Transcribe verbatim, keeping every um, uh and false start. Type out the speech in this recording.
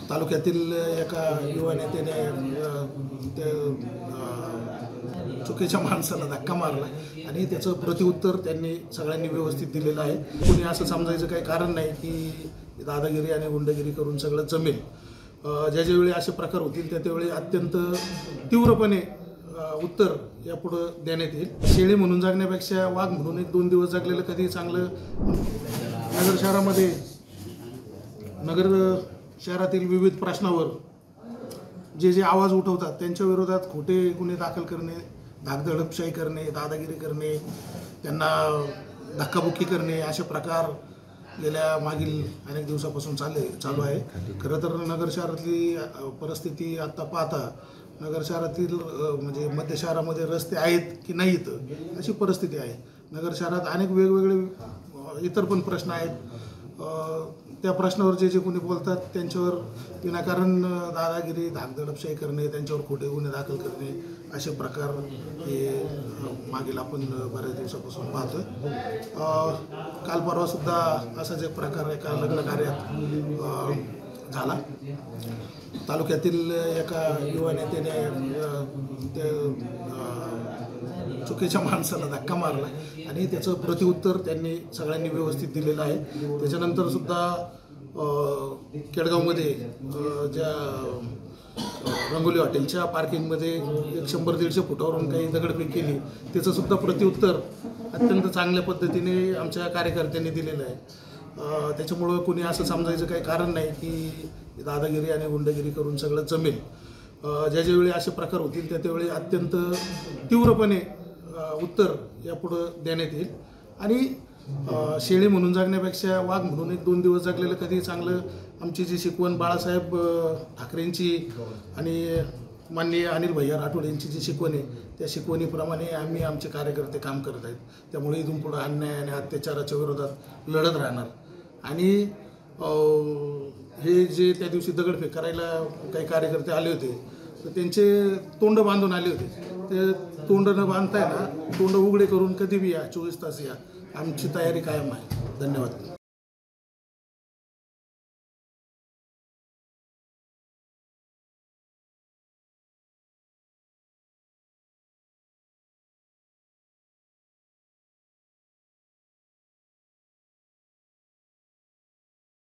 तालुक्यातील एका युवा नेत्याने ते चुकीच्या माणसाला धक्का मारला आणि त्याचं प्रत्युत्तर त्यांनी सगळ्यांनी व्यवस्थित दिलेलं आहे। कोणी असं समजायचं काही कारण नाही की दादागिरी आणि गुंडगिरी करून सगळं जमेल। ज्या ज्यावेळी असे प्रकार होतील त्या त्यावेळी अत्यंत तीव्रपणे उत्तर यापुढे देण्यात येईल। शेळी म्हणून जगण्यापेक्षा वाघ म्हणून एक दोन दिवस जगलेलं कधी चांगलं। नगर शहरामध्ये नगर शहरातील विविध प्रश्नावर जे जे आवाज उठवतात त्यांच्या विरोधात खोटे गुन्हे दाखल करणे, धाकधडपशाही करणे, दादागिरी करणे, त्यांना धक्काबुक्की करणे असे प्रकार गेल्या मागील अनेक दिवसापासून चालले चालू आहे। खरं तर नगर शहरातली परिस्थिती आता पाहता नगर शहरातील म्हणजे मध्य शहरामध्ये रस्ते आहेत की नाहीत अशी परिस्थिती आहे। नगर शहरात अनेक वेगवेगळे इतर पण प्रश्न आहेत। त्या प्रश्नावर जे जे कोणी बोलतात त्यांच्यावर विनाकारण दादागिरी, धाकधडपशाही करणे, त्यांच्यावर खोटे गुन्हे दाखल करणे असे प्रकार हे मागील आपण बऱ्याच दिवसापासून पाहतोय। काल परवा सुद्धा असाच एक प्रकार एका लग्न कार्यात झाला। तालुक्यातील एका युवा नेत्याने ते चुकीच्या माणसाला धक्का मारला आणि त्याचं प्रत्युत्तर त्यांनी सगळ्यांनी व्यवस्थित दिलेलं आहे। त्याच्यानंतर सुद्धा केडगावमध्ये ज्या रंगोली हॉटेलच्या पार्किंगमध्ये एक शंभर दीडशे फुटावरून काही दगडफेक केली त्याचं सुद्धा प्रत्युत्तर अत्यंत चांगल्या पद्धतीने आमच्या कार्यकर्त्यांनी दिलेलं आहे। त्याच्यामुळं कोणी असं समजायचं काही कारण नाही की दादागिरी आणि गुंडगिरी करून सगळं जमेल। ज्या ज्यावेळी असे प्रकार होतील त्या त्यावेळी अत्यंत तीव्रपणे उत्तर यापुढे देण्यात येईल। आणि शेळी म्हणून जगण्यापेक्षा वाघ म्हणून एक दोन दिवस जगलेलं कधी चांगलं। आमची जी शिकवण बाळासाहेब ठाकरेंची आणि माननीय अनिल भैया राठोड यांची जी शिकवण आहे त्या शिकवणीप्रमाणे आम्ही आमचे कार्यकर्ते काम करत आहेत। त्यामुळे इथून पुढे अन्याय आणि अत्याचाराच्या विरोधात लढत राहणार। आणि हे जे त्या दिवशी दगडफेक करायला काही कार्यकर्ते आले होते तर त्यांचे तोंड बांधून आले होते। ते तोंड न बांधताय ना, तोंड उघडे करून कधी बी या, चोवीस तास या, आमची तयारी कायम आहे। धन्यवाद।